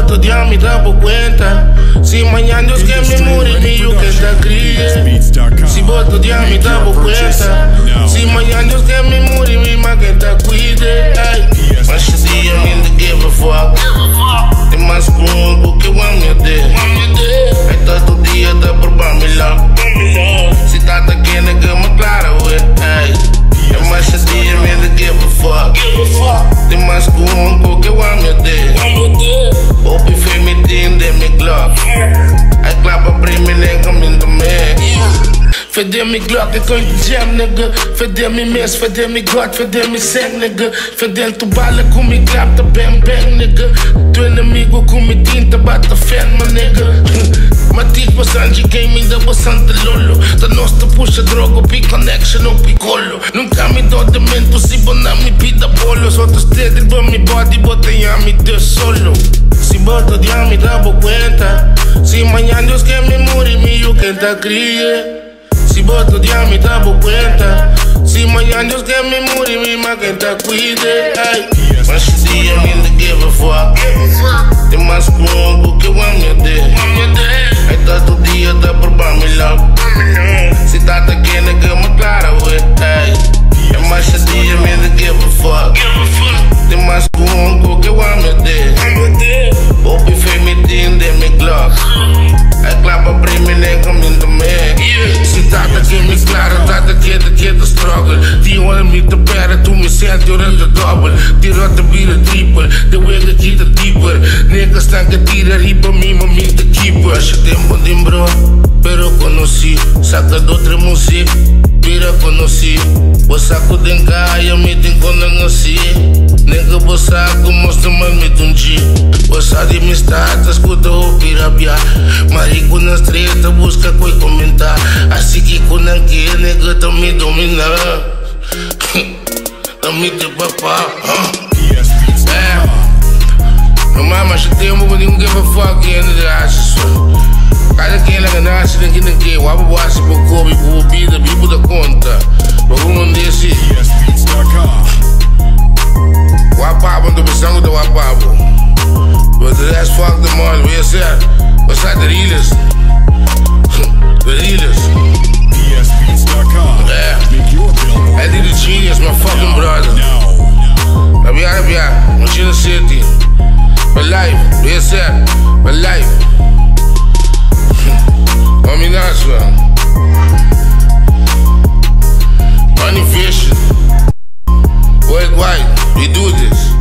otro día me daba cuenta. Si mañana Dios que me muere, ni yo que te críe. Si otro día me daba cuenta. Si mañana Dios que me muere, mi ma que te cuide. Mas she see you in the give a fuck. Tem mais com porque eu amo eu dei. Aí todo dia dá por bamilão. Se tá aqui na cama clara, ué. É mais she see you in the give a fuck. Tem mais com porque eu amo eu dei. Open fame in the Glock. I clap a premium nigga in the man. Fede mi Glock, ik kan je jam nigga. Fede mi mes, fede mi God, fede mi seng nigga. Fede tu bala com mi clap, ta bang bang nigga. Tu inimigo com mi tinta, bata fan ma nigga. Ma tipo Sanji gaming da bastante lolo. Da nostra puxa droga, pi connection o piccolo. Nunca mi do demento, si bona mi pida polo. Sotto steady, ba mi body, botellami de solo. Si otro día me daba cuenta. Si mañana Dios que me muere, mi yo que te críe. Si otro día me daba cuenta. Si mañana Dios que me muere, mi ma que te cuide. Mas she see you in the give a fuck. Tem mais com porque eu amo eu dei. Aí todo dia dá por bamilão. Se tá aqui na cama clara, ué. É mais she see you in the give a fuck. Tem mais com porque eu amo eu dei. Open fame in the Glock. I clap a premium nigga in the man. Se tá aqui me clara, tá aqui the struggle. Die wanna me the better, to me send you the double. Die rotte be the triple, the way that you the deeper. Niggas están que tira riba, me the keeper. Hace tiempo de bro, pero conocí. Saca de otra música, mira conocí. Vos saco de encaia, me tem quando assim. Nigga, vos saco, mostra mais me tunji. Vos sabe me starta, escuta o pirabia. Marico na treta, busca coi comentar. Assim que quando aqui, nigga, tá me dominar. Tá me de papá. No mama, she tem um pouquinho give a fuck in the ass. Cada quem lá nasce, ninguém quer. O abo se pocou, e o bebida, bibo da conta. Algum desse. O apabo, não tô pensando do apabo. But the last fuck them all, where's that? What's that, the realest? The realest. I did the genius, my fucking brother. Rabia, Machina City. My life, where's that? My life. Homie Nasra. Money Vision. Worldwide, we do this.